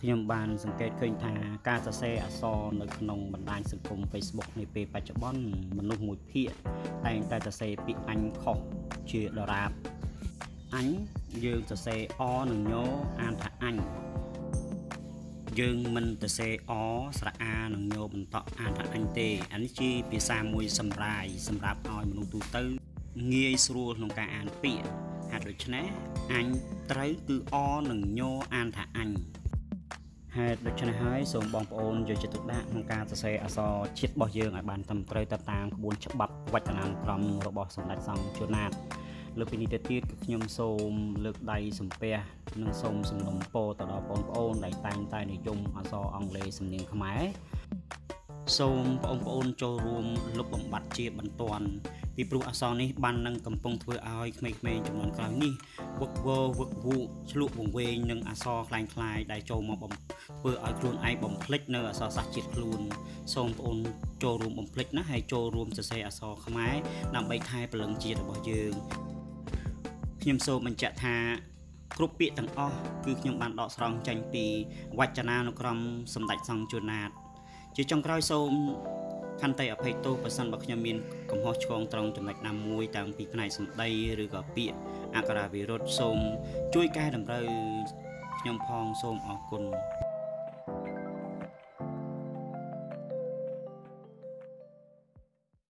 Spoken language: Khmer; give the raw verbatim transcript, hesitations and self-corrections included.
ខ្ញុំបានសង្កេតឃើញថាការសរសេរអក្សរនៅក្នុងបណ្ដាញសង្គម Facebook នាពេលបច្ចុប្បន្នមនុស្សមួយភាគតែងតែសរសេរពាក្យអញខុសជាដរាបអញយើងសរសេរអនិងញអានថាអញយើងមិនសរសេរអស្រៈអានិងញបន្តអានថាអញទេអានេះជាភាសាមួយសម្រាយសម្រាប់ឲ្យមនុស្សទូទៅងាយស្រួលក្នុងការអានពាក្យហេតុដូច្នេះអញត្រូវគឺអនិងញអានថាអញហេតុដូច្នេះហើយសូមបងប្អូនយកចិត្តទុកដាក់ក្នុងការសរសេរអក្សរជាតិរបស់យើងឲ្យបានត្រឹមត្រូវទៅតាមក្បួនច្បាប់វចនានុក្រមរបស់សម្ដេចសង្ឃជួនណាតលើពីនេះទៅទៀតគឺខ្ញុំសូមលើកដៃសំពះនិងសូមសំណូមពរទៅដល់បងប្អូនដែលតែងតែនិយមអក្សរអង់គ្លេសសំនៀងខ្មែរសូមបងប្អូនចូលរួមលុបបំបាត់ជាបន្ទាន់ពីព្រោះអក្សរនេះបាននឹងកំពុងធ្វើឲ្យក្មេងៗចំនួនក្រោយនេះវឹកវរវឹកវូឆ្លក់វង្វេងនឹងអក្សរคล้ายៗដែលចូលមកបំធ្វើឲ្យខ្លួនឯងបំភ្លេចនៅអក្សរសាស្ត្រជាតិខ្លួនសូមបងប្អូនចូលរួមបំភ្លេចណាហើយចូលរួមសរសេរអក្សរខ្មែរដើម្បីថែព្រលឹងជាតិរបស់យើងខ្ញុំសូមបញ្ជាក់ថាគ្រប់ពាក្យទាំងអស់គឺខ្ញុំបានដកស្រង់ចេញពីវចនានុក្រមសម្ដេចសង្ឃជួនណាតជាចុងក្រោយសូមខន្តីអភ័យទោសបើសិនបើខ្ញុំមានកំហុសឆ្គងត្រង់ចំណុចណាមួយតាំងពីផ្នែកសម្ដីឬក៏ពាក្យអក្ខរាវិរុទ្ធសូមជួយកែតម្រូវខ្ញុំផងសូមអរគុណ